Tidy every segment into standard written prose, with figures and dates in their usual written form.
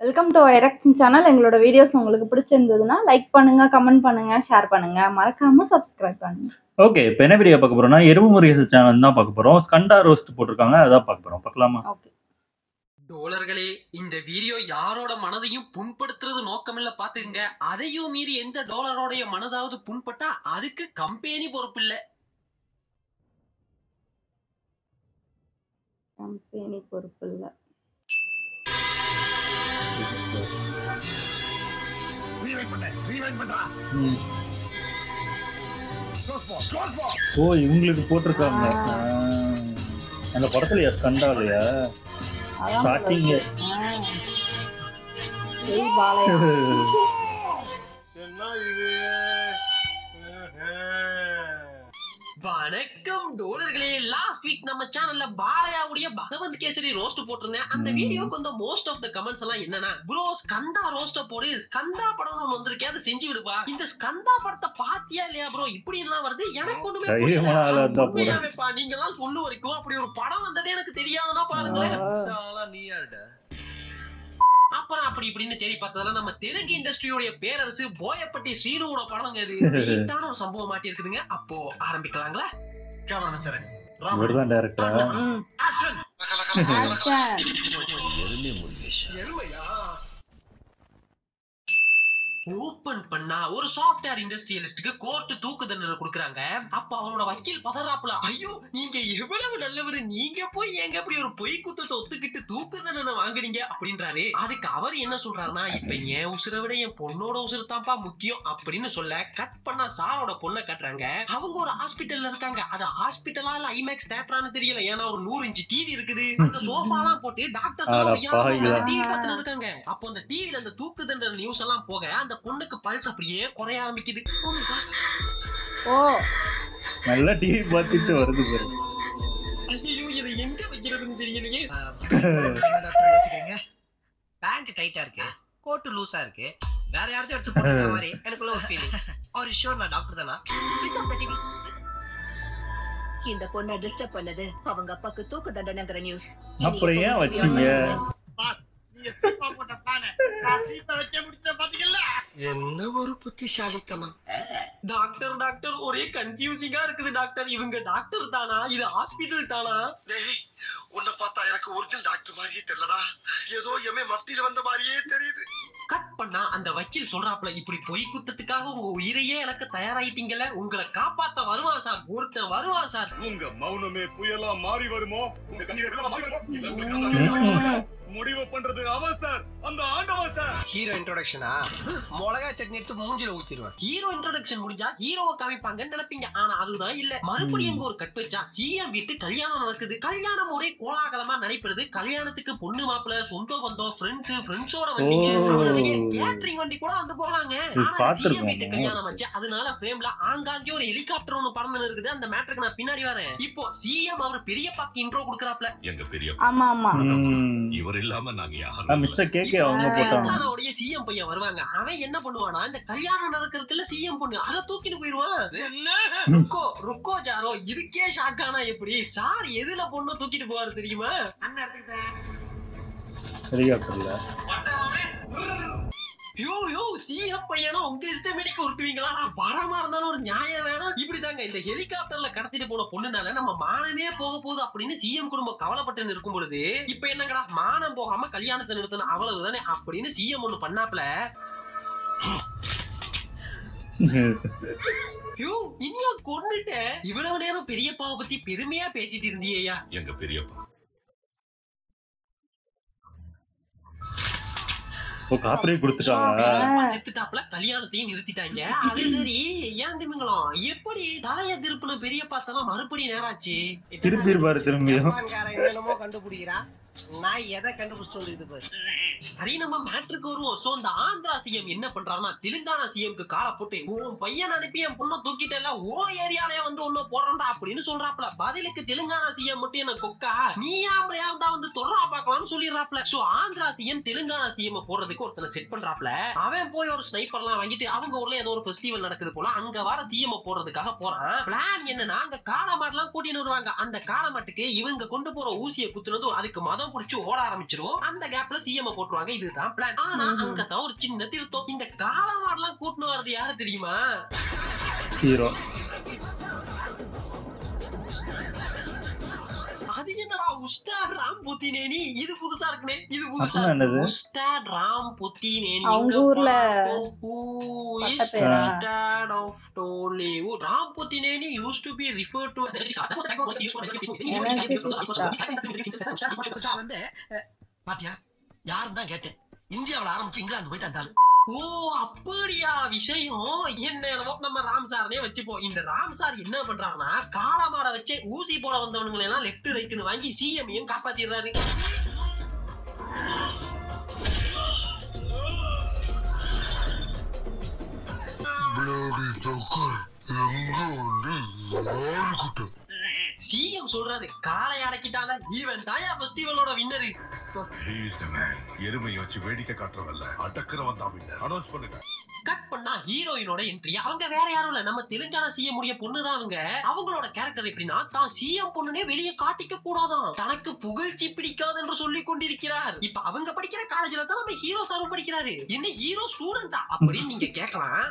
Welcome to erection channel. எங்களோட videos உங்களுக்கு பிடிச்சிருந்ததுன்னா லைக் பண்ணுங்க, கமெண்ட் பண்ணுங்க, ஷேர் பண்ணுங்க, மறக்காம சப்ஸ்கிரைப் பண்ணுங்க. ஓகே, இப்போ என்ன வீடியோ பார்க்க போறோம்னா எறும்பு முருகேசன் சேனல் தான் பார்க்க போறோம். ஸ்கண்டா ரோஸ்ட் போட்டிருக்காங்க, அதான் பார்க்க போறோம். பார்க்கலாமா? ஓகே. டோலர்களே, இந்த வீடியோ யாரோட மனதையும் புண்படுத்துறது நோக்கமில்ல பாத்துங்க. அதையும் மீறி எந்த டோலரோடைய மனதாவது புண்பட்டா அதுக்கு கம்பெனி பொறுப்பில்லை. கம்பெனி பொறுப்பில்லை. ஓ, இவங்களுக்கு போட்டிருக்காங்க. அந்த படத்துலயா ஸ்கண்டாலையா ஸ்டார்டிங்? வணக்கம் டோலர்களே. லாஸ்ட் வீக் நம்ம சேனல்ல பாலையாவுடைய பகவந்த் கேசரி ரோஸ்ட் போட்டிருந்தேன். அந்த வீடியோக்கு வந்து மோஸ்ட் ஆஃப் த கமெண்ட்ஸ் எல்லாம் என்னன்னா, ப்ரோ ஸ்கண்டா ரோஸ்ட் போடு, ஸ்கண்டா படம் வந்திருக்கே, அதை செஞ்சு விடுப்பா. இந்த ஸ்கண்டா படத்தை பாத்தியா இல்லையா ப்ரோ, இப்படி எல்லாம் வருது, எனக்கு ஒண்ணுமே புரியலப்பா. நீங்க எல்லாம் சொல்லு வரைக்கும் அப்படி ஒரு படம் வந்ததே எனக்கு தெரியாதுன்னா பாருங்களேன். அப்புறம் அப்படி இப்படின்னு தேடி பார்த்ததால நம்ம தெலுங்கு இண்டஸ்ட்ரியோட பேரரசு போயப்பட்டி ஸ்ரீனுவோட படம் அது ஹிட்டான ஒரு சம்பவம் மாட்டி இருக்குதுங்க. அப்போ ஆரம்பிக்கலாங்களா? ஓபன் பண்ணா ஒரு சாஃப்ட்வேர் இண்டஸ்ட்ரியலிஸ்டுக்கு கோர்ட் தூக்கு தண்டனை கொடுக்குறாங்க. அப்ப அவரோட வக்கீல் பதறாப்புல, ஐயோ நீங்க எவ்வளவு நல்லவரு, நீங்க போய் எங்க அப்படி ஒரு பொய் குத்தத்தை ஒத்துக்கிட்டு தூக்கு தண்டனை வாங்குறீங்க அப்படின்றாரு. அதுக்கு அவர் என்ன சொல்றாருன்னா, இப்ப என் உசுரை விட என் பொண்ணோட உசுறு தான்ப்பா முக்கியம் அப்படின்னு சொல்ல கட் பண்ணா சாரோட பொண்ணை கட்டுறாங்க. அவங்க ஒரு ஹாஸ்பிட்டல்ல இருக்காங்க. அது ஹாஸ்பிட்டலா இல்ல ஐமேக்ஸ் தியேட்டரான்னு தெரியல. ஏன்னா ஒரு 100 இன்ச் டிவி இருக்குது. அந்த சோஃபா எல்லாம் போட்டு டாக்டர்ஸ் டிவி பார்த்துட்டு இருக்காங்க. அப்போ அந்த டிவில அந்த தூக்கு தண்டனை நியூஸ் எல்லாம் போக அந்த பொண்ணுக்கு பல்ஸ் அப்படியே குறைய ஆரம்பிக்குது. ஓ, நல்ல டிவி பார்த்துட்டு வருது பாரு. ஐயோ, இதை எங்க வைக்கிறதுன்னு தெரியலையே. பேண்ட் டைட்டா இருக்கு, கோட் லூசா இருக்கு, வேற யாராவது எடுத்து போடுற மாதிரி எனக்குள்ள ஒரு ஃபீலிங். ஆர் ஷூர் நான் டாக்டர் தானா? ஸ்விட்ச் ஆஃப் தி டிவி. இந்த பொண்ணை டிஸ்டர்ப் பண்ணது அவங்க அப்பாக்கு தூக்கு தண்டனைங்கிற நியூஸ். அப்புறம் ஏன் வச்சீங்க? என்ன ஒரு புத்திசாலித்தனம். டாக்டர் டாக்டர் ஒரே கன்ஃபியூசிங்கா இருக்குது டாக்டர். இவங்க டாக்டர் தானா, இது ஹாஸ்பிடல் தானா? உன்னை பார்த்தா எனக்கு ஒரிஜினல் டாக்டர் மாதிரியே தெரியலடா, ஏதோ எமே மத்தியில வந்த மாதிரியே தெரியுது. கட் பண்ணா அந்த வக்கீல் சொல்றாப்ல, இப்படி பொய் குத்தத்துக்காக உங்க உயிரையே இழக்க தயாராயிட்டீங்கல்ல, உங்களை காப்பாத்த வருவான் சார், ஒருத்தன் வருவான் சார். உங்க மௌனமே புயலா மாறி வருமோ, உங்க கண்ணீர் மாறி வருமோ, முடிவு பண்றது அவன் சார், அந்த ஆண்டவன் சார். ஹீரோ இன்ட்ரோடக்ஷனா மிளகா சட்னி எடுத்து மூஞ்சில ஊத்திடுவார். ஹீரோ இன்ட்ரோடக்ஷன் முடிஞ்சா ஹீரோவை காமிப்பாங்கன்னு நினைப்பீங்க. ஆனா அதுதான் இல்ல. மறுபடியும் எங்க ஒரு கட் வச்சா சிஎம் வீட்டு கல்யாணம் நடக்குது. கல்யாணம் ஒரே கோலாகலமா நடைபெறுது. கல்யாணத்துக்கு பொண்ணு மாப்பிள்ள, சொந்த பந்தம், ஃப்ரெண்ட்ஸோட வந்தீங்க. கேட்டரிங் வண்டி கூட வந்து போகலாங்க. ஆனா சிஎம் வீட்டு கல்யாணம் ஆச்சு. அதனால ஃப்ரேம்ல ஆங்காங்கே ஒரு ஹெலிகாப்டர் ஒன்னு பறந்து இருக்குது. அந்த மேட்டருக்கு நான் பின்னாடி வரேன். இப்போ சிஎம் அவர் பெரியப்பாக்கு இன்ட்ரோ கொடுக்கறாப்ல. எங்க பெரிய ஆமா ஆமா, இவர் இல்லாம நாங்க யாரும் மிஸ்டர் கேகே அவங்க போட்டாங்க. அவருடைய சிஎம் பையன் வருவாங்க. அவன் என்ன பண்ணுவானா, இந்த கல்யாணம் நடக்கிறதுல சிஎம் பொண்ணு அதை தூக்கிட்டு போயிருவான். ருக்கோ ஜாரோ, இதுக்கே ஷாக் ஆனா எப்படி சார் எதுல பொண்ணு தூக்கிட்டு போவாரு தெரியுமா? ஹெலிகாப்டர்ல. யோ சிஎம் பையனா உங்க இஷ்டமேடிக்கு உருட்டுவீங்களா? நான் பரமா இருந்தாலும் ஒரு நியாயம் வேணாம். இப்படிதாங்க இந்த ஹெலிகாப்டர்ல கடத்திட்டு போன பொண்ணுனால நம்ம மானமே போக போகுது அப்படின்னு சிஎம் குடும்பம் கவலைப்பட்டு இருக்கும் பொழுது, இப்ப என்னங்கடா மானம் போகாம கல்யாணத்தை நிறுத்தணும் அவ்வளவுதானே அப்படின்னு சிஎம் ஒண்ணு பண்ணாப்ல. யோ இனியா கொன்னுட்ட, இவ்வளவு நேரம் பெரியப்பாவை பத்தி பெருமையா பேசிட்டு இருந்தியா? எங்க பெரியப்பா காப்பரேட் கொடுத்துட்டாங்க. செத்துட்டாப்ல, கல்யாணத்தையும் நிறுத்திட்டாங்க. அது சரி, ஏன் திமிங்கலம் எப்படி தலைய திருப்பின பெரிய பார்த்தா மறுபடியும் நேராச்சு? திருப்பி இருப்பாரு திரும்பியும். என்னமோ கண்டுபிடிக்கிறா, நான் எதை கண்டுபிடிச்சு பாரு. சரி, நம்ம மேட்ருக்கு வருவோம். சோ இந்த ஆந்திரா சிஎம் என்ன பண்றாருன்னா, தெலுங்கானா சிஎம்க்கு காலை போட்டு, உன் பையன் அனுப்பி என் பொண்ணை தூக்கிட்டல, ஓ ஏரியாலே வந்து ஒண்ணு போடுறா அப்படின்னு சொல்றாப்ல. பதிலுக்கு தெலுங்கானா சிஎம் மட்டும் என்ன கொக்கா, நீ ஆம்பளையா இருந்தா வந்து தொடரா பாக்கலாம்னு சொல்லிடுறாப்ல. So Andhra CM Telangana CM போடுறதுக்கு ஒருத்தனை செட் பண்றாப்ல. அவன் போய் ஒரு ஸ்னைப்பர் எல்லாம் வாங்கிட்டு அவங்க ஊர்ல ஏதோ ஒரு ஃபெஸ்டிவல் நடக்குது போல, அங்க வர சிஎம் போடுறதுக்காக போறான். பிளான் என்னன்னா, அங்க காளை மாடெல்லாம் கூட்டின்னு வருவாங்க. அந்த காளை மாட்டுக்கு இவங்க கொண்டு போற ஊசியை குத்துனதும் அதுக்கு மத மதம் புடிச்சு ஓட ஆரம்பிச்சிரும். அந்த கேப்ல சிஎம் போட்டுருவாங்க. இதுதான் பிளான். ஆனா அங்கதான் ஒரு சின்ன திருத்தம். இந்த காலமாடெல்லாம் கூட்டினு வர்றது யாரு தெரியுமா? ஹீரோ. அது என்னடா உஸ்தாத் ராம் புத்தினேனி? இது புதுசா இருக்குனே. இது புதுசா அப்படின்னா என்னது? உஸ்தாத் ராம் புத்தினேனி அவங்க ஊர்ல பட்ட பேரா? Ustad of Tollywood. Ram Pothineni used to be referred to as வந்து பாத்தியா யாரும் தான் கேட்டேன். இந்தியாவுல ஆரம்பிச்சு இங்கிலாந்து போயிட்டு இருந்தாலும். ஓ அப்படியா விஷயம். என்ன நம்ம ராம் சாரனே வச்சுப்போம். இந்த ராம் சார் என்ன பண்றாருன்னா காலமாட வச்சு ஊசி போட வந்தவனுங்களை எல்லாம் லெஃப்ட் ரைட்னு வாங்கி சிஎம்ஐயும் காப்பாத்திடுறாரு. சிஎம் சொல்றாரு காலை அடக்கிட்டால இவன் தான் ஃபெஸ்டிவலோட வின்னரு. எருமையை வச்சு வேடிக்கை காட்டுறவல்ல அடக்குறவன் தான் வின்னர். அனௌன்ஸ் பண்ணுங்க. கட் பண்ணா ஹீரோயினோட என்ட்ரி. அவங்க வேற யாரும் இல்ல, நம்ம தெலுங்கானா சிஎம் உடைய பொண்ணுதான். அவங்களோட கேரக்டர் எப்படின்னா தான் சிஎம் பொண்ணுனே வெளியே காட்டிக்க கூடாதான், தனக்கு புகழ்ச்சி பிடிக்காது என்று சொல்லிக் கொண்டிருக்கிறார். இப்ப அவங்க படிக்கிற காலேஜ்ல தான் நம்ம ஹீரோ சாரும் படிக்கிறாரு. என்ன ஹீரோ ஸ்டூடெண்டா அப்படின்னு நீங்க கேட்கலாம்.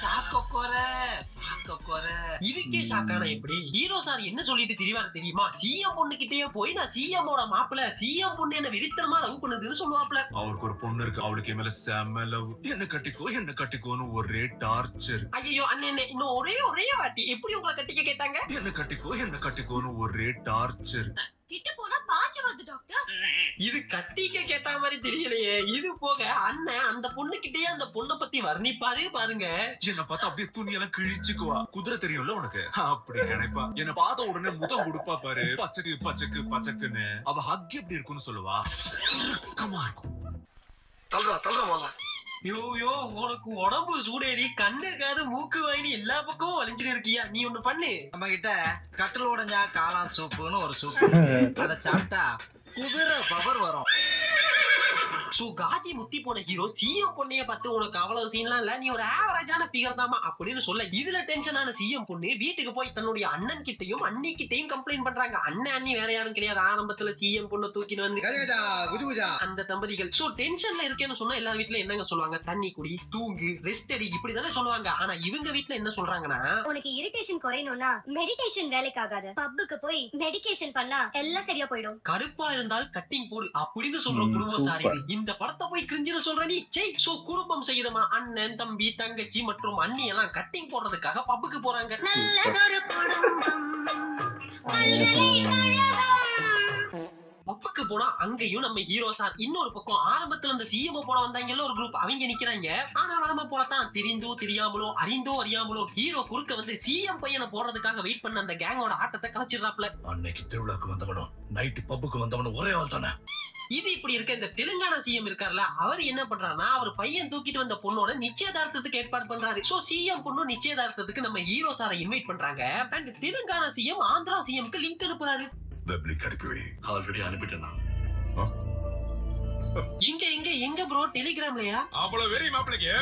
இதுக்கே ஷாக்கான எப்படி ஹீரோ சார் என்ன சொல்லிட்டு திரிவாரு தெரியுமா? சிஎம் பொண்ணு கிட்டே போய் நான் சிஎம்மோட மாப்பிள்ள, சிஎம் பொண்ணு என்ன வெறித்தனமா லவ் பண்ணுதுன்னு சொல்லுவாப்ல. அவருக்கு ஒரு பொண்ணு இருக்கு, அவளுக்கு மேல செம லவ். என்ன கட்டிக்கோன்னு ஒரே டார்ச்சர். ஐயோ அண்ணே இன்னும் ஒரே வாட்டி எப்படி உங்களை கட்டிக்க கேட்டாங்க? என்ன கட்டிக்கோன்னு ஒரே டார்ச்சர். கிட்ட போனா பாச்சு வருது டாக்டர். இது கட்டிக்க கேட்ட மாதிரி தெரியலையே. இது போக அண்ணன் அந்த பொண்ணு கிட்டே அந்த பொண்ணை பத்தி வர்ணிப்பாரே பாருங்க. என்ன பார்த்தா அப்படியே துணி எல்லாம் கிழிச்சுக்குவா. குதிரை தெரியும்ல உனக்கு, அப்படி நினைப்பா. என்ன பார்த்த உடனே முதல் கொடுப்பா பாரு, பச்சக்குன்னு. அவ ஹக் எப்படி இருக்குன்னு சொல்லுவா, இறுக்கமா இருக்கும். தல்றா போல. யோ உனக்கு உடம்பு சூடேறி கண்ணு காது மூக்கு வாங்கி எல்லா பக்கமும் வலிஞ்சுட்டு இருக்கியா? நீ ஒண்ணு பண்ணு. நம்ம கிட்ட கட்டில் உடைஞ்சா காளான் சூப்புன்னு ஒரு சூப்பு, அதை சாப்பிட்டா குதிரை பவர் வரும். சோ காதி முத்தி போன ஹீரோ சிஎம் பொண்ணைய பார்த்து உனக்கு அவ்வளவு சீன்லாம் இல்ல, நீ ஒரு ஆவரேஜான ஃபிகர் தாமா அப்படின்னு சொல்ல இதுல டென்ஷனான சிஎம் பொண்ணு வீட்டுக்கு போய் தன்னுடைய அண்ணன் கிட்டையும் அண்ணி கிட்டையும் கம்ப்ளைண்ட் பண்றாங்க. அண்ணி வேற யாரும் கிடையாது, ஆரம்பத்துல சிஎம் பொண்ணு தூக்கிட்டு வந்து அந்த தம்பதிகள். சோ டென்ஷன்ல இருக்கேன்னு சொன்னா எல்லா வீட்டுல என்னங்க சொல்லுவாங்க? தண்ணி குடி, தூங்கு, ரெஸ்ட் எடி, இப்படிதானே சொல்லுவாங்க. ஆனா இவங்க வீட்டுல என்ன சொல்றாங்கன்னா, உனக்கு இரிட்டேஷன் குறையணும்னா மெடிடேஷன் வேலைக்கு ஆகாது, பப்புக்கு போய் மெடிகேஷன் பண்ணா எல்லாம் சரியா போயிடும். கடுப்பா இருந்தால் கட்டிங் போடு அப்படின்னு சொல்ற குடும்பம் சார் இது. இந்த படத்தை போய் கிரிஞ்சுன்னு சொல்ற நீ. சோ குடும்பம் செய்தமா அண்ணன் தம்பி தங்கச்சி மற்றும் அண்ணி எல்லாம் கட்டிங் போடுறதுக்காக பப்புக்கு போறாங்க. பப்புக்கு போனா அங்கேயும் நம்ம ஹீரோ சார். இன்னொரு பக்கம் ஆரம்பத்துல அந்த சிஎம் போட வந்தாங்கல்ல ஒரு குரூப், அவங்க நிக்கிறாங்க. ஆனா வளம போலத்தான் தெரிந்தோ தெரியாமலோ அறிந்தோ அறியாமலோ ஹீரோ குறுக்க வந்து சிஎம் பையனை போடுறதுக்காக வெயிட் பண்ண அந்த கேங்கோட ஆட்டத்தை கலைச்சிடுறாப்ல. அன்னைக்கு திருவிழாக்கு வந்தவனும் நைட்டு பப்புக்கு வந்தவனும் ஒரே ஆள் தானே. இது இப்படி இருக்க இந்த தெலுங்கானா சிஎம் இருக்கார்ல, அவர் என்ன பண்றாருன்னா அவர் பையன் தூக்கிட்டு வந்த பொண்ணோட நிச்சயதார்த்தத்துக்கு ஏற்பாடு பண்றாரு. சோ சிஎம் பொண்ணு நிச்சயதார்த்தத்துக்கு நம்ம ஹீரோ சாரை இன்வைட் பண்றாங்க. அண்ட் தெலுங்கானா சிஎம் ஆந்திரா சிஎம்க்கு லிங்க் அனுப்புறாரு. ஆல்ரெடி அனுப்பிட்டேன். எங்க ப்ரோ டெலிகிராம்லயா? அவ்வளவு வெறி மாப்பிளைக்கு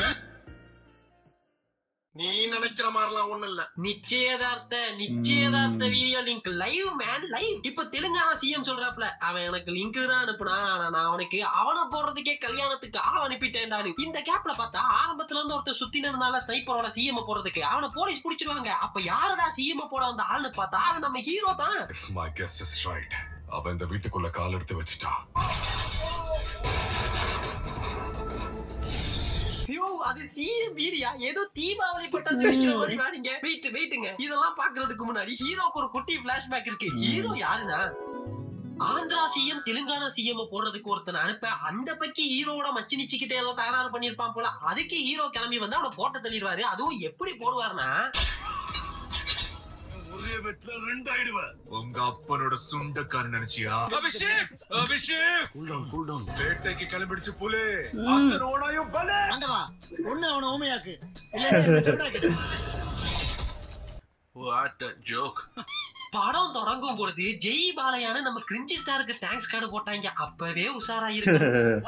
நீ நினைக்கிற மாதிரிலாம் ஒண்ணு இல்ல. நிச்சயதார்த்த video link live man live. இப்ப தெலுங்கானா சிஎம் சொல்றாப்ல, அவன் எனக்கு லிங்க் தான் அனுப்புனா, நான் அவனுக்கு அவனை போடுறதுக்கே கல்யாணத்துக்கு ஆள் அனுப்பிட்டேன்டாரு. இந்த கேப்ல பார்த்தா ஆரம்பத்துல இருந்து ஒருத்தர் சுத்தி நிறனால ஸ்னைப்பரோட சிஎம் போறதுக்கு அவனை போலீஸ் புடிச்சிருவாங்க. அப்ப யாரடா சிஎம் போட வந்த ஆள்னு பார்த்தா அது நம்ம ஹீரோ தான். My guess is right. அவன் இந்த வீட்டுக்குள்ள கால் எடுத்து வச்சிட்டான். ஐயோ அது சிஎம் வீடியா? ஏதோ தீபாவளி பட்டாசு வெடிக்கிற மாதிரி வாடிங்க. வெயிட்டுங்க, இதெல்லாம் பாக்குறதுக்கு முன்னாடி ஹீரோக்கு ஒரு குட்டி பிளாஷ்பேக் இருக்கு. ஹீரோ யாருன்னா ஆந்திரா சிஎம் தெலுங்கானா சிஎம் போடுறதுக்கு ஒருத்தனை அனுப்ப அந்த பக்கி ஹீரோட மச்சி நிச்சுக்கிட்டே ஏதோ தகராறு பண்ணிருப்பான் போல. அதுக்கு ஹீரோ கிளம்பி வந்து அவனை போட்ட தள்ளிடுவாரு. அதுவும் எப்படி போடுவாருன்னா ஒரே வெட்ல ரெண்டாயிடுவேன். உங்க அப்பனோட சுண்டக்கான்னு நினைச்சியா? அபிஷேக் கூல்டவுன். வேட்டைக்கு கிளம்பிடுச்சு புலே. அத்தனோடாயும் பலே. ஆண்டவா ஒண்ணு அவன ஊமையாக்கு. What a joke. படம் தொடங்கும் பொழுது ஜெய் பாலையான நம்ம கிரிஞ்சி ஸ்டாருக்கு தேங்க்ஸ் கார்டு போட்டாங்க. அப்பவே உஷாராயிருக்கு.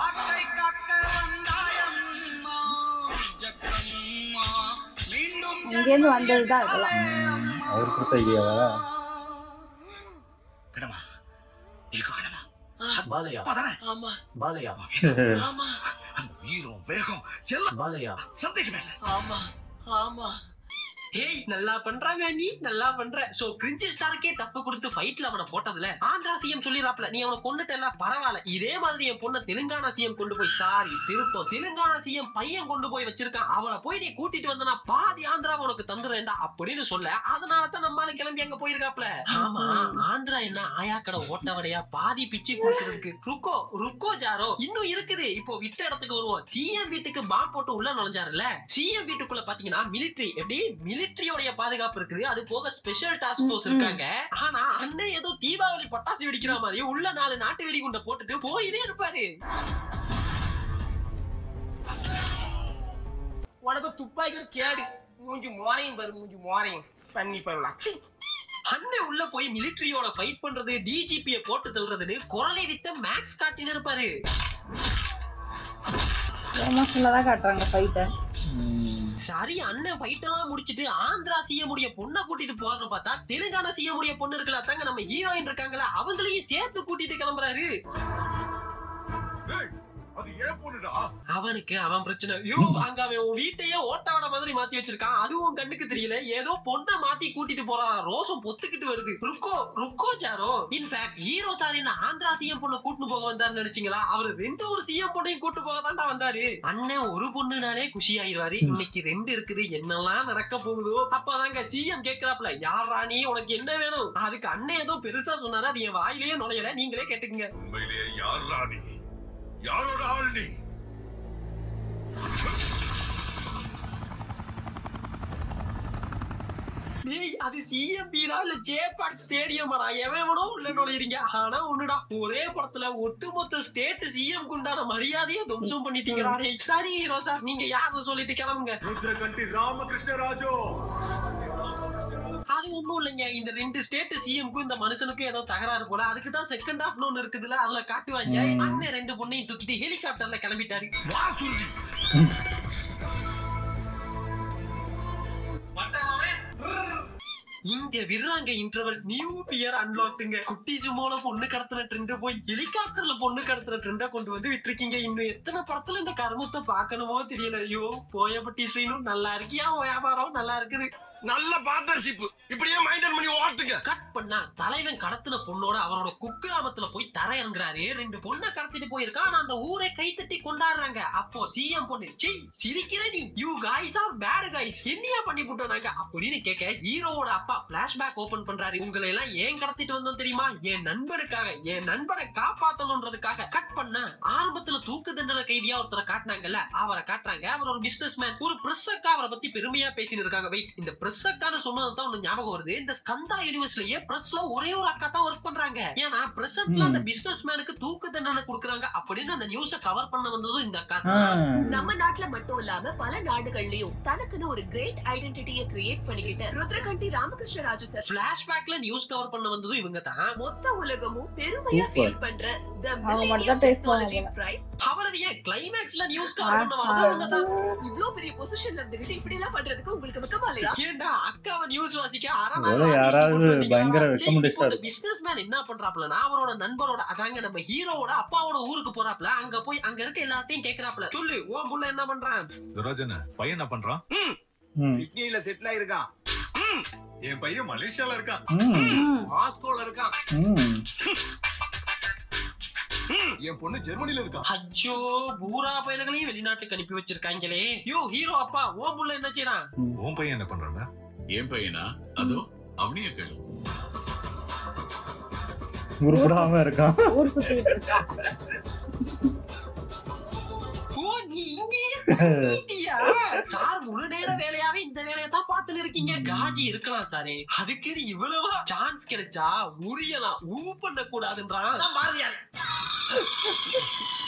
இங்கேருந்து வந்ததுதான் இதெல்லாம். அவர் கொடுத்த ஐடியாவா? பாலையா ஆமா பாலையா ஆமா வீரம் வேகம் எல்லாம் பாலையா சந்தைக்கு மேல ஆமா ஆமா ஏய் நல்லா பண்றாங்க நீ நல்லா பண்ற சோ கிரிஞ்சி ஸ்டார்க்கே டஃப் கொடுத்து ஃபைட்ல அவனை போட்டதுல ஆந்திரா சிஎம் சொல்லிராப்ல நீ அவனை கொன்னுட்டல பரவாயில்ல இதே மாதிரி என் பொண்ணை தெலுங்கானா சிஎம் கொண்டு போய் சாரி திருத்தம் தெலுங்கானா சிஎம் பையன் கொண்டு போய் வச்சிருக்கான் அவனை போய் நீ கூட்டிட்டு வந்தனா பாதி ஆந்திரா உனக்கு தந்துறேன்டா அப்படின்னு சொல்ல அதனாலதான் நம்மால கிளம்பி அங்க போயிருக்காப்ல ஆமா ஆந்திரா என்ன ஆயாக்கடை ஓட்டவடையா பாதி பிச்சு கொடுக்கறதுக்கு ருக்கோ ருக்கோ ஜாரோ இன்னும் இருக்குது இப்போ விட்ட இடத்துக்கு வருவோம் சிஎம் வீட்டுக்கு பாம் போட்டு உள்ள நுழைஞ்சாருல சிஎம் வீட்டுக்குள்ள பாத்தீங்கன்னா மிலிட்டரி எப்படி மிலிட்டரியோட பாதுகாப்பு இருக்குது அது போக ஸ்பெஷல் டாஸ்க் ஃபோர்ஸ் இருக்காங்க ஆனா அண்ணன் ஏதோ தீபாவளி பட்டாசு வெடிக்கிற மாதிரி உள்ள 4 நாட்டு வெடிகுண்ட போட்டுட்டு போயிட்டே இருப்பாரு உனக்கு துப்பாக்கி கேடு மூஞ்சி மோரையும் பாரு மூஞ்சி மோரையும் பண்ணி பாருலாம் அண்ணன் உள்ள போய் மிலிட்டரியோட ஃபைட் பண்றது டிஜிபியை போட்டு தள்ளுறதுன்னு குரலை வித்த மேக்ஸ் காட்டின்னு இருப்பாரு எமோஷனலா காட்டுறாங்க ஃபைட்டை. சரி அண்ணன் ஃபைட் எல்லாம் முடிச்சிட்டு ஆந்திரா சிஎம் உடைய பொண்ணை கூட்டிட்டு போறன்னு பார்த்தா தெலுங்கானா சிஎம் உடைய பொண்ணு இருக்கலாம் தாங்க நம்ம ஹீரோயின் இருக்காங்களா அவங்களையும் சேர்த்து கூட்டிட்டு கிளம்புறாரு அது ஏன் பொண்ணுடா அவனுக்கு அவன் பிரச்சனை ஐயோ அங்க அவன் உன் வீட்டையே ஓட்டாவட மாதிரி மாத்தி வச்சிருக்கான் அதுவும் கண்ணுக்கு தெரியல ஏதோ பொண்ணை மாத்தி கூட்டிட்டு போறான் ரோசம் பொத்துக்கிட்டு வருது ருக்கோ ருக்கோ ஜாரோ இன்ஃபேக்ட் ஹீரோ சார் என்ன ஆந்திரா சிஎம் பொண்ணை கூட்டு போக வந்தாரு நினைச்சீங்களா அவரு 2 சிஎம் பொண்ணையும் கூட்டு போக தான்டா வந்தாரு அண்ணன் ஒரு பொண்ணுனாலே குஷி ஆயிடுவாரு இன்னைக்கு 2 இருக்குது என்னெல்லாம் நடக்க போகுதோ அப்பதாங்க சிஎம் கேக்குறாப்ல யார் ராணி உனக்கு என்ன வேணும் அதுக்கு அண்ணன் ஏதோ பெருசா சொன்னாரு அது என் வாயிலேயே நுழையல நீங்களே கேட்டுக்குங்க உண்மையிலேயே யார் ராணி யாரோட ஆள் நீ டேய் அது சிஎம்பிடா இல்ல ஜேபாக் ஸ்டேடியமாடா எவனோ உள்ள நுழையறீங்க ஆனா ஒண்ணுடா ஒரே படத்துல ஒட்டுமொத்த ஸ்டேட் சிஎம் குண்டான மரியாதையை துவம்சம் பண்ணிட்டீங்கடா டேய் சரி ரோசா நீங்க யாரை சொல்லிட்டு கிளம்புங்க ருத்ரகண்டி ராமகிருஷ்ண ராஜோ அது ஒண்ணும் இல்லைங்க இந்த 2 ஸ்டேட் சிஎம்க்கும் இந்த மனுஷனுக்கும் ஏதோ தகராறு போல அதுக்கு தான் செகண்ட் ஹாஃப்னு ஒண்ணு இருக்குதுல அதுல காட்டுவாங்க அண்ணன் 2 பொண்ணையும் தூக்கிட்டு ஹெலிகாப்டர்ல கிளம்பிட்டாரு இங்க விடுறாங்க இன்டர்வல் நியூ பியர் அன்லாக்டுங்க குட்டி சுமோல பொண்ணு கடத்துற ட்ரெண்ட் போய் ஹெலிகாப்டர்ல பொண்ணு கடத்துற ட்ரெண்ட கொண்டு வந்து விட்டுருக்கீங்க இன்னும் எத்தனை படத்துல இந்த கர்மத்தை பாக்கணுமோ தெரியல ஐயோ போயப்பட்டி ஸ்ரீனும் நல்லா இருக்கியா வியாபாரம் நல்லா இருக்குது நல்ல பார்ட்னர்ஷிப் இப்படியே மைண்டன் பண்ணி ஓட்டுங்க கட் பண்ணா தலைவன் கடத்தின பொண்ணோட அவரோட குக்கிராமத்துல போய் தர இறங்குறாரு 2 பொண்ணை கடத்திட்டு போயிருக்கா ஆனா அந்த ஊரே கைத்தட்டி கொண்டாடுறாங்க அப்போ சிஎம் பொண்ணு செய் சிரிக்கிற நீ you guys are bad guys என்னையா பண்ணி போட்டாங்க அப்படின்னு கேட்க ஹீரோவோட அப்பா பிளாஷ்பேக் ஓபன் பண்றாரு உங்களை எல்லாம் ஏன் கடத்திட்டு வந்தோம் தெரியுமா என் நண்பனுக்காக என் நண்பனை காப்பாத்தணும்ன்றதுக்காக கட் பண்ணா ஆரம்பத்துல தூக்கு தண்டனை கைதியா ஒருத்தரை காட்டினாங்கல்ல அவரை காட்டுறாங்க அவர் ஒரு பிசினஸ் மேன் ஒரு பிரஸ்ஸக்கா அவரை பத்தி பெருமையா பேசிட்டு இருக்காங்க வெயிட் இந்த பிரஸ்ஸக்கான சொன்னதான் ஒண்ணு ஞாபகம் வருது இந்த ஸ்கந்தா யூனிவர்ஸ்லயே பிரஸ்ல ஒரே ஒரு அக்கா தான் ஒர்க் பண்றாங்க ஏன்னா பிரசன்ட்ல அந்த பிசினஸ் மேனுக்கு தூக்கு தண்டனை கொடுக்குறாங்க அப்படின்னு அந்த நியூஸ கவர் பண்ண வந்ததும் இந்த அக்கா நம்ம நாட்டுல மட்டும் இல்லாம பல நாடுகள்லயும் தனக்குன்னு ஒரு கிரேட் ஐடென்டிட்டியை கிரியேட் பண்ணிக்கிட்டு ருத்ரகண்டி ராமகிருஷ்ண ராஜு சார் பிளாஷ்பேக்ல நியூஸ் கவர் பண்ண வந்ததும் இவங்க தான் மொத்த உலகமும் பெருமையா ஃபீல் பண்ற தி மட்டும் பேசுவாங்க. பிரைஸ் அவளது ஏன் கிளைமேக்ஸ்ல நியூஸ் கவர் பண்ண வந்ததும் இவங்க தான் இவ்ளோ பெரிய பொசிஷன்ல இருந்துகிட்டு இப்படி எல்லாம் பண்றதுக்கு உங்களுக்கு வெக்கமா இல்லையா ஏண்டா அக்காவை நியூஸ் வாசிக்க யாராவது பயங்கர ரெக்கமெண்டேஷன் இருக்கு பிசினஸ் மேன் என்ன பண்றாப்லனா அவரோட நண்பரோட அதாங்க நம்ம ஹீரோவோட அப்பாவோட ஊருக்கு போறாப்ல அங்க போய் அங்க இருக்க எல்லாத்தையும் கேக்குறாப்ல சொல்லு உன் புள்ள என்ன பண்றான் துராஜன் பையன் என்ன பண்றான் சிட்னில செட்டில் ஆயிருக்கான் என் பையன் மலேசியால இருக்கான் மாஸ்கோல இருக்கான் என் பொண்ணு ஜெர்மனில இருக்கா அச்சோ பூரா பயிர்களையும் வெளிநாட்டுக்கு அனுப்பி வச்சிருக்காங்களே யோ ஹீரோ அப்பா உன் புள்ள என்ன செய்யறான் உன் பையன் என்ன பண்றாங்க ஏன் பையனா அதோ அவனையே கேளு உருப்படாம இருக்கான் ஊர் சுத்திட்டு இருக்கான். ஓ நீ இங்கேயா சார் முழு நேர வேலையாவே இந்த வேலையை தான் பார்த்துன்னு இருக்கீங்க காஜி இருக்கலாம் சாரே அதுக்கு இவ்வளவா சான்ஸ் கிடைச்சா உரியலாம் ஊ பண்ண கூடாதுன்றான் பாரதியார்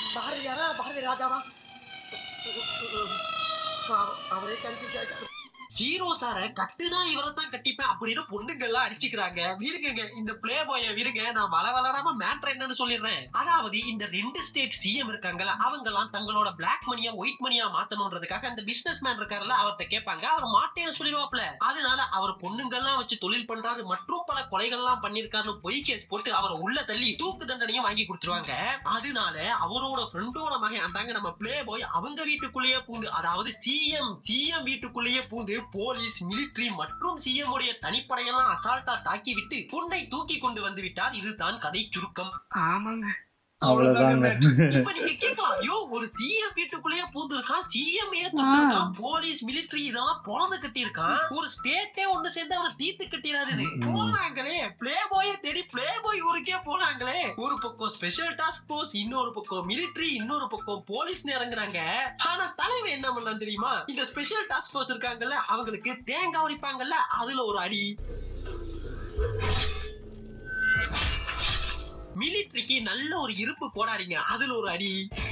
பாரதியாரா பாரதி ராஜாவா அவரே கன்ஃபியூஸ் ஆயிட்டாரு ஹீரோ சார கட்டுனா இவரை தான் கட்டிப்பேன் அப்படின்னு பொண்ணுங்க எல்லாம் அடிச்சுக்கிறாங்க. விடுங்க இந்த பிளே பாய விடுங்க, நான் வளராம மேட்டர் என்னன்னு சொல்லிடுறேன். அதாவது இந்த 2 ஸ்டேட் சிஎம் இருக்காங்கல்ல, அவங்க எல்லாம் தங்களோட பிளாக் மணியா ஒயிட் மணியா மாத்தணும்ன்றதுக்காக அந்த பிசினஸ் மேன் இருக்காருல்ல அவர்கிட்ட கேட்பாங்க. அவர் மாட்டேன்னு சொல்லிடுவாப்ல. அதனால அவர் பொண்ணுங்க எல்லாம் வச்சு தொழில் பண்றாரு மற்றும் பல கொலைகள் எல்லாம் பண்ணிருக்காருன்னு பொய் கேஸ் போட்டு அவரை உள்ள தள்ளி தூக்கு தண்டனையும் வாங்கி கொடுத்துருவாங்க. அதனால அவரோட ஃப்ரெண்டோட மகன் அந்தாங்க நம்ம பிளே பாய் அவங்க வீட்டுக்குள்ளேயே பூந்து, அதாவது சிஎம் வீட்டுக்குள்ளேயே பூந்து போலீஸ் மிலிட்டரி மற்றும் சிஎம் உடைய தனிப்படையெல்லாம் அசால்ட்டா தாக்கி விட்டு பொண்ணை தூக்கி கொண்டு வந்து விட்டார். இதுதான் கதை சுருக்கம். ஆமாங்க. அவ்வளவுதாங்க. இப்ப நீங்க கேட்கலாம், ஐயோ ஒரு சிஎம் வீட்டுக்குள்ளேயே பூந்து இருக்கான், சிஎம் ஏத்துக்கான், போலீஸ் மிலிட்டரி இதெல்லாம் பொழந்து கட்டி இருக்கான், ஒரு ஸ்டேட்டே ஒண்ணு சேர்ந்து அவனை தீத்து கட்டிடாது. போனாங்களே பிளே பாய தேடி பிளே பாய் ஊருக்கே போனாங்களே. ஒரு பக்கம் ஸ்பெஷல் டாஸ்க் போர்ஸ், இன்னொரு பக்கம் மிலிட்டரி, இன்னொரு பக்கம் போலீஸ் இறங்குறாங்க. ஆனா தலைவன் என்ன பண்ணா தெரியுமா? இந்த ஸ்பெஷல் டாஸ்க் போர்ஸ் இருக்காங்கல்ல அவங்களுக்கு தேங்காய் உரிப்பாங்கல்ல, அதுல ஒரு அடி. மிலிட்டரிக்கு நல்ல ஒரு இருப்பு கோடாரிங்க, அதுல ஒரு அடி.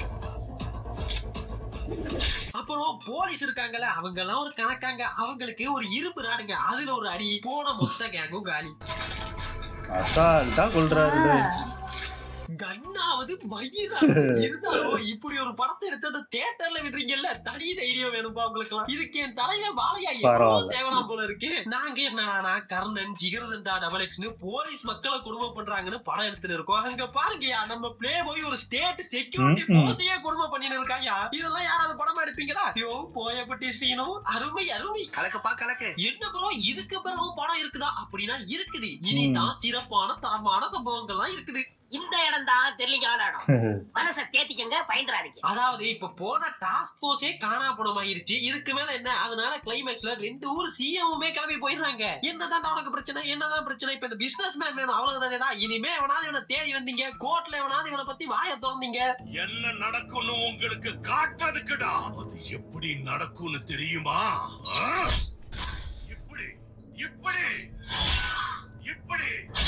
அப்புறம் போலீஸ் இருக்காங்கல்ல அவங்க எல்லாம் ஒரு கணக்காங்க, அவங்களுக்கு ஒரு இரும்பு ராடுங்க, அதுல ஒரு அடி. போன மொத்த கேங்கும் காலி. அசால்ட்டா கொல்றாரு. கண்ணாவது மயிரா இருந்தாலும் இப்படி ஒரு படத்தை எடுத்து அந்த தியேட்டர்ல விடுறீங்கல்ல, தனி தைரியம் வேணும்பா உங்களுக்கு எல்லாம். இதுக்கு என் தலைவர் பாலையா எவ்வளவு தேவலாம் போல இருக்கு. நாங்க என்னன்னா கர்ணன் ஜிகர்தண்டா டபுள் போலீஸ் மக்களை குடும்பம் பண்றாங்கன்னு படம் எடுத்துட்டு இருக்கோம். அங்க பாருங்கயா நம்ம பிளே போய் ஒரு ஸ்டேட் செக்யூரிட்டி போர்ஸையே குடும்பம் பண்ணிட்டு இருக்காயா. இதெல்லாம் யாராவது படமா எடுப்பீங்களா? ஐயோ போயப்பட்டி ஸ்ரீனு அருமை அருமை. கலக்குப்பா கலக்கு. என்ன ப்ரோ இதுக்கு பிறகு படம் இருக்குதா? அப்படின்னா இருக்குது. இனிதான் சிறப்பான தரமான சம்பவங்கள்லாம் இருக்குது. இந்த இடம் தான் தெரியல இடம். மனசை தேத்திக்கங்க, பயந்துறாதீங்க. அதாவது இப்ப போன டாஸ்க் போர்ஸே காணா பணமாயிருச்சு. இதுக்கு மேல என்ன? அதனால கிளைமேக்ஸ்ல 2 ஊர் சிஎம்மே கிளம்பி போயிடுறாங்க. என்னதான் உனக்கு பிரச்சனை, என்னதான் பிரச்சனை? இப்ப இந்த பிசினஸ் மேன் வேணும் அவ்வளவுதானேடா. இனிமே எவனாவது இவனை தேடி வந்தீங்க, கோர்ட்ல எவனாவது இவனை பத்தி வாயை திறந்தீங்க, என்ன நடக்கும்னு உங்களுக்கு காட்டுறதுக்குடா. அது எப்படி நடக்கும்னு தெரியுமா? இப்படி இப்படி இப்படி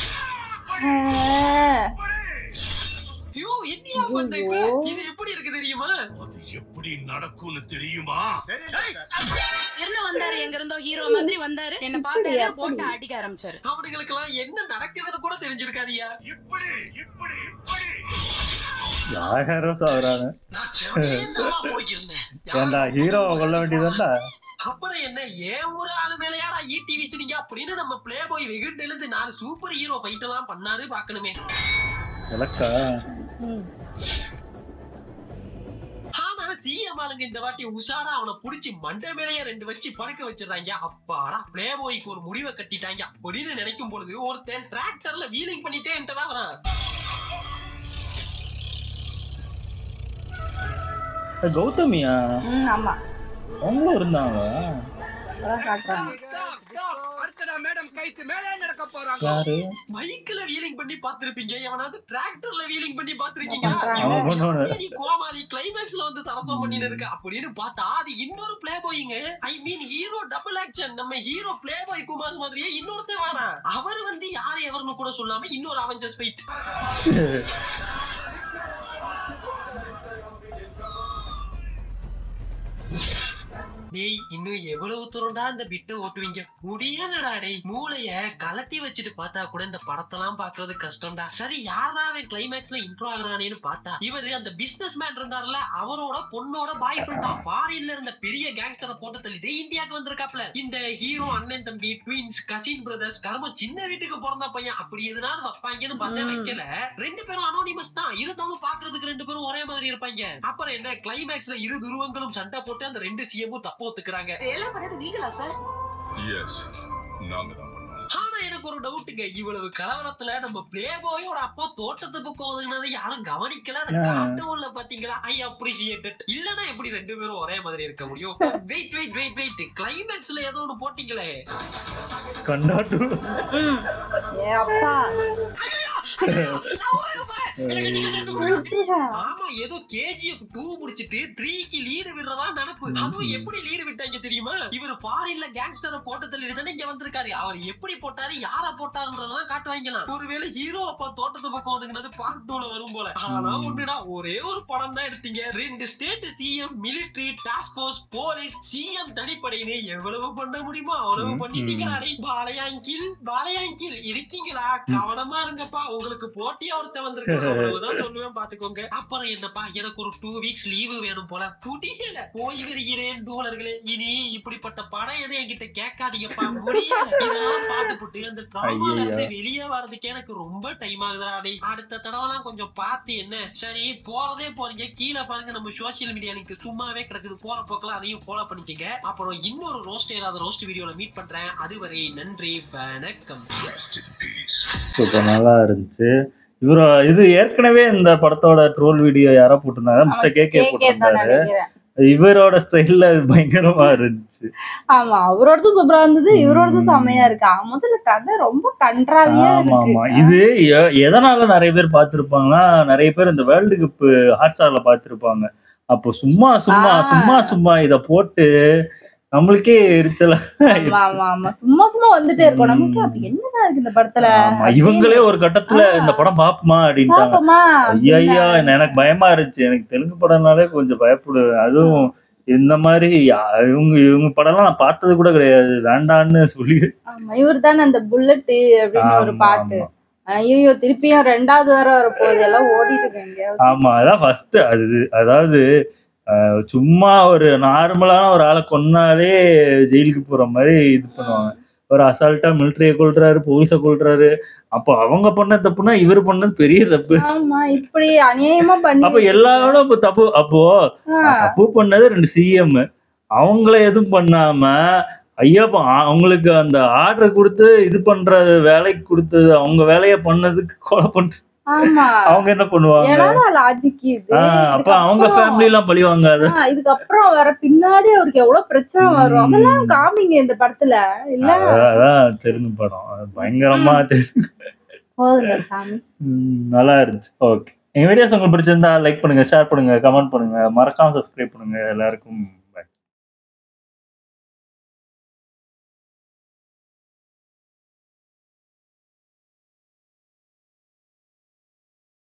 ஐயோ என்னையா பண்ற இப்ப? இது எப்படி இருக்கு தெரியுமா? அது எப்படி நடக்கும்னு தெரியுமா? என்ன வந்தாரு, எங்க இருந்தோ ஹீரோ மாதிரி வந்தாரு, என்ன பார்த்தாரு, போட்டு அடிக்க ஆரம்பிச்சாரு. அவனுங்களுக்கு எல்லாம் என்ன நடக்குதுன்னு கூட தெரிஞ்சிருக்காதியா. இப்படி இப்படி இப்படி யாரோ சாவறானே. ஏண்டா ஹீரோவை கொல்ல வேண்டியதுதான்டா. அப்புறம் என்ன ஏன் ஒரு ஆளு மேலையாடா ஈட்டி வீசுனீங்க அப்படின்னு நம்ம பிளே பாய் வெகுண்டு எழுந்து 4 சூப்பர் ஹீரோ ஃபைட் எல்லாம் பண்ணாரு பாக்கணுமே. இலக்கா ஆனா சிஎம் ஆளுங்க இந்த வாட்டி உஷாரா அவனை புடிச்சு மண்டை மேலேயே 2 வச்சு படுக்க வச்சிருந்தாங்க. அப்பாடா பிளே பாய்க்கு ஒரு முடிவை கட்டிட்டாங்க அப்படின்னு நினைக்கும் பொழுது ஒருத்தன் டிராக்டர்ல வீலிங் பண்ணிட்டே தான் வரான். கௌதமியா? ஆமா அவங்களும் இருந்தாங்க. பைக்ல வீலிங் பண்ணி பாத்திருப்பீங்க, எவனாவது டிராக்டர்ல வீலிங் பண்ணி பாத்திருக்கீங்க? கோமாளி கிளைமேக்ஸ்ல வந்து சரசம் பண்ணிட்டு இருக்கு அப்படின்னு பார்த்தா அது இன்னொரு பிளே பாய்ங்க. I mean hero double action. நம்ம ஹீரோ பிளே பாய் குமார் மாதிரியே இன்னொருத்தர் வாரா. அவர் வந்து யாரு எவர்னு கூட சொல்லாம இன்னொரு அவெஞ்சர்ஸ் ஃபைட். டேய் இன்னும் எவ்வளவு தூரம்டா இந்த பிட்டை ஓட்டுவீங்க? முடியலடா டேய். மூளைய கலட்டி வச்சுட்டு பார்த்தா கூட இந்த படத்தெல்லாம் பாக்குறது கஷ்டம்டா. சரி யாரா அவன் கிளைமேக்ஸ்ல இன்ட்ரோ ஆகுறானேன்னு பார்த்தா இவரு அந்த பிசினஸ் மேன் இருந்தாருல அவரோட பொண்ணோட பாய் ஃப்ரெண்டா. ஃபாரின்ல இருந்த பெரிய கேங்ஸ்டரை போட்டு தள்ளிட்டு இந்தியாவுக்கு வந்திருக்காப்ல. இந்த ஹீரோ அண்ணன் தம்பி ட்வின்ஸ் கசின் பிரதர்ஸ் கர்மம் சின்ன வீட்டுக்கு பிறந்த பையன் அப்படி எதுனாவது வைப்பாங்கன்னு பார்த்தா வைக்கல. 2 பேரும் அனோனிமஸ் தான் இருந்தாலும் பாக்குறதுக்கு 2 பேரும் ஒரே மாதிரி இருப்பாங்க. அப்புறம் என்ன கிளைமேக்ஸ்ல 2 துருவங்களும் சண்டை போட்டு அந்த 2 சிஎமும் தப்பு ஒத்துக்கிறாங்க. இதெல்லாம் பண்ணது நீங்களா சார்? எஸ் நாங்க தான் பண்ணோம். ஆனா எனக்கு ஒரு டவுட்டுங்க, இவ்வளவு கலவரத்துல நம்ம பிளே பாயோட அப்பா தோட்டத்து பக்கம் ஒதுங்கினதை யாரும் கவனிக்கல. அதை காட்டவும்ல பாத்தீங்களா? I appreciate it. இல்லனா எப்படி 2 பேரும் ஒரே மாதிரி இருக்க முடியும்? வெயிட் வெயிட் வெயிட் வெயிட், கிளைமேக்ஸ்ல ஏதோ ஒன்று போட்டீங்களே கண்டாட்டு. ஏ அப்பா ஆமா ஏதோ KGF 2 முடிச்சிட்டு 3க்கு லீடு விடுறதா நினைப்பு. அதுவும் எப்படி லீடு விட்டாங்க தெரியுமா? இவர் ஃபாரின்ல கேங்ஸ்டரை போட்டு தள்ளிட்டு இங்க வந்திருக்காரு. அவர் எப்படி போட்டாரு யாரா போட்டாருன்றதெல்லாம் காட்டுவாங்களாம். ஒருவேளை ஹீரோ அப்பா தோட்டத்து பக்கம் ஒதுங்கினது பார்ட் 2ல வரும் போல. ஆனா ஒண்ணுடா, ஒரே ஒரு படம் தான் எடுத்தீங்க. 2 state CM, military, task force, police, CM தனிப்படையினே எவ்வளவு பண்ண முடியுமோ அவ்வளவு பண்ணிட்டீங்களா? பாலையாங்கில் இருக்கீங்களா? கவனமா இருங்கப்பா, உங்களுக்கு போட்டியா ஒருத்த வந்திருக்காரு. அவ்வளவுதான் சொல்லுவேன் பாத்துக்கோங்க. அப்புறம் என்னப்பா, எனக்கு ஒரு 2 வீக்ஸ் லீவு வேணும் போல. முடியல, போய் வருகிறேன் டோலர்களே. இனி இப்படிப்பட்ட படம் எதுவும் என்கிட்ட கேட்காதீங்கப்பா, முடியல. இதெல்லாம் பார்த்துப்புட்டு அந்த டிராமால இருந்து வெளியே வர்றதுக்கு எனக்கு ரொம்ப டைம் ஆகுதுடா. அடுத்த தடவைலாம் கொஞ்சம் பார்த்து என்ன. சரி போறதே போறீங்க, கீழே பாருங்க நம்ம சோசியல் மீடியா லிங்க் சும்மாவே கிடக்குது, போற போக்கெல்லாம் அதையும் ஃபாலோ பண்ணிக்கங்க. அப்புறம் இன்னொரு ரோஸ்ட் ஏதாவது ரோஸ்ட் வீடியோல மீட் பண்றேன். அதுவரை நன்றி, வணக்கம். சூப்பர், நல்லா இருந்துச்சு. இவரு இது ஏற்கனவே இந்த படத்தோட ட்ரோல் வீடியோ யாரோ போட்டிருந்தாங்க, மிஸ்டர் கேகே போட்டிருந்தாரு. இவரோட ஸ்டைல்ல பயங்கரமா இருந்துச்சு. ஆமா, அவரோடது சூப்பரா இருந்தது, இவரோடது செமையா இருக்கு. முதல்ல கதை ரொம்ப கன்றாவியா இருக்கு. இது எதனால நிறைய பேர் பார்த்திருப்பாங்கன்னா, நிறைய பேர் இந்த வேர்ல்டு கப் ஹாட்ஸ்டார்ல பார்த்திருப்பாங்க. அப்போ சும்மா சும்மா சும்மா சும்மா இத போட்டு நம்மளுக்கே எரிச்சல. சும்மா சும்மா வந்துட்டே இருக்கும் நமக்கு. அப்படி என்னதான் இருக்கு இந்த படத்துல? இவங்களே ஒரு கட்டத்துல இந்த படம் பாப்போமா அப்படின்ட்டாங்க. ஐயா எனக்கு பயமா இருந்துச்சு. எனக்கு தெலுங்கு படம்னாலே கொஞ்சம் பயப்படுவேன். அதுவும் இந்த மாதிரி இவங்க படம்லாம் நான் பார்த்தது கூட கிடையாது, வேண்டான்னு சொல்லி. இவர் தானே அந்த புல்லட் அப்படின்னு ஒரு பாட்டு. ஐயோ, திருப்பியும் 2வது வர வரப்போகுது, எல்லாம் ஓடிட்டு இருக்காங்க. ஆமா, அதான் ஃபர்ஸ்ட். அதாவது சும்மா ஒரு நார்மலான ஒரு ஆளை கொன்னாலே ஜெயிலுக்கு போற மாதிரி இது பண்ணுவாங்க. ஒரு அசால்ட்டா மிலிட்டரிய கொல்றாரு, போலீஸ கொல்றாரு. அப்போ அவங்க பண்ண தப்புனா இவரு பண்ணது பெரிய தப்பு. ஆமா, இப்படி அநியாயமா பண்ணி அப்ப எல்லாரோட தப்பு. அப்போ தப்பு பண்ணது 2 சிஎம், அவங்கள எதுவும் பண்ணாம ஐயா அவங்களுக்கு அந்த ஆர்டர் கொடுத்து இது பண்ற வேலைக்கு கொடுத்தது, அவங்க வேலைய பண்ணதுக்கு கொலை பண்ற அவங்க என்ன பண்ணுவாங்க? அப்ப அவங்க ஃபேமிலி எல்லாம் பழிவாங்க. இதுக்கப்புறம் வர பின்னாடி அவருக்கு எவ்வளவு பிரச்சனை வரும், அதெல்லாம் காமிங்க இந்த படத்துல. இல்ல அதான் தெலுங்கு படம் பயங்கரமா நல்லா இருந்துச்சு. ஓகே, எங்க வீடியோஸ் உங்களுக்கு பிடிச்சிருந்தா லைக் பண்ணுங்க, ஷேர் பண்ணுங்க, கமெண்ட் பண்ணுங்க, மறக்காம சப்ஸ்கிரைப் பண்ணுங்க. எல்லாருக்கும்